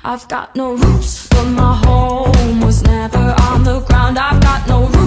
I've got no roots, but my home was never on the ground. I've got no roots.